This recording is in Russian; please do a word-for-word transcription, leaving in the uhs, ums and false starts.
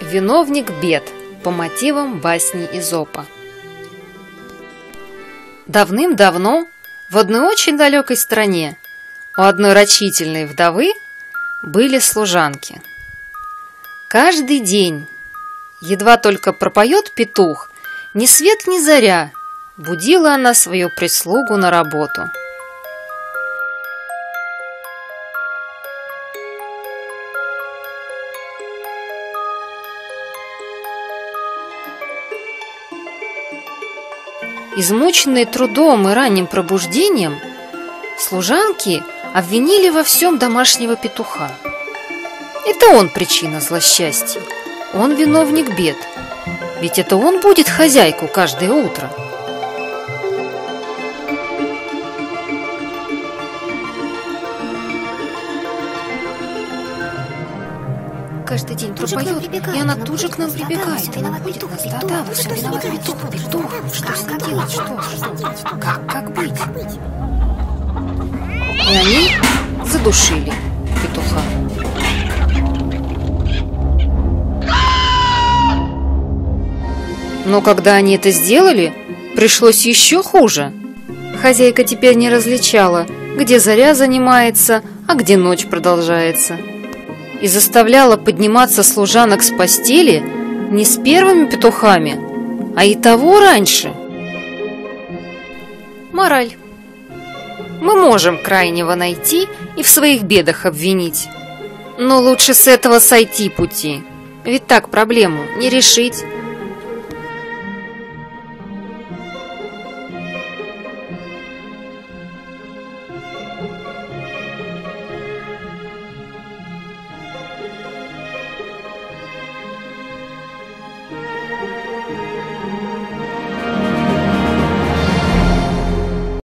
Виновник бед по мотивам басни Эзопа. Давным-давно в одной очень далекой стране у одной рачительной вдовы были служанки. Каждый день, едва только пропоет петух, ни свет ни заря, будила она свою прислугу на работу. Измученные трудом и ранним пробуждением, служанки обвинили во всем домашнего петуха. Это он причина злосчастья, он виновник бед, ведь это он будет хозяйку каждое утро. Каждый день пропоет, и она тут же к нам прибегает. Она будет нас, да-да, во всем виноват петух, петух. Что с ним делать? Что? Что? Как? Как быть? И они задушили петуха. Но когда они это сделали, пришлось еще хуже. Хозяйка теперь не различала, где заря занимается, а где ночь продолжается. И заставляла подниматься служанок с постели не с первыми петухами, а и того раньше. Мораль. Мы можем крайнего найти и в своих бедах обвинить, но лучше с этого сойти пути, ведь так проблему не решить.